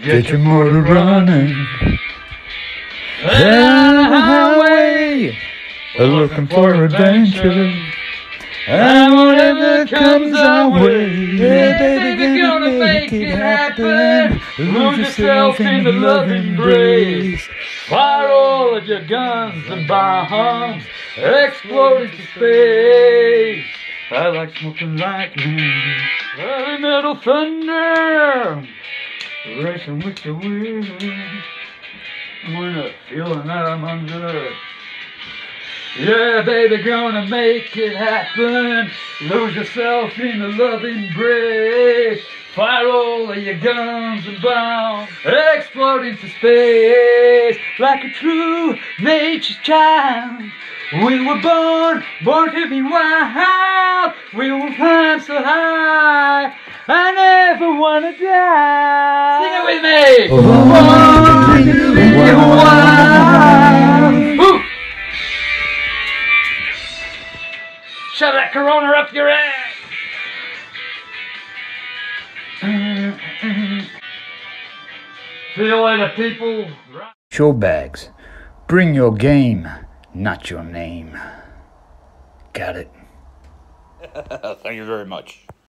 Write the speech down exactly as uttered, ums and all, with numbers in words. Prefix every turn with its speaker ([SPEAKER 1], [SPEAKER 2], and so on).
[SPEAKER 1] Get your motor running. Down the highway, looking for adventure. And whatever comes our way, yeah, baby, gonna make it happen. Lose yourself in the love embrace. Fire all of your guns and bombs, explode into space. I like smoking lightning, heavy metal thunder, racing with the wind. When I'm feeling that I'm under. Yeah, baby, gonna make it happen. Lose yourself in the love embrace. Fire all of your guns and bombs, explode into space. Like a true nature's child, we were born, born to be wild. We will climb so high, I never wanna die. Sing it with me. Oh, born to be wild. Woo. Shove that Corona up your ass. See you later, people. Show bags. Bring your game, not your name. Got it.
[SPEAKER 2] Thank you very much.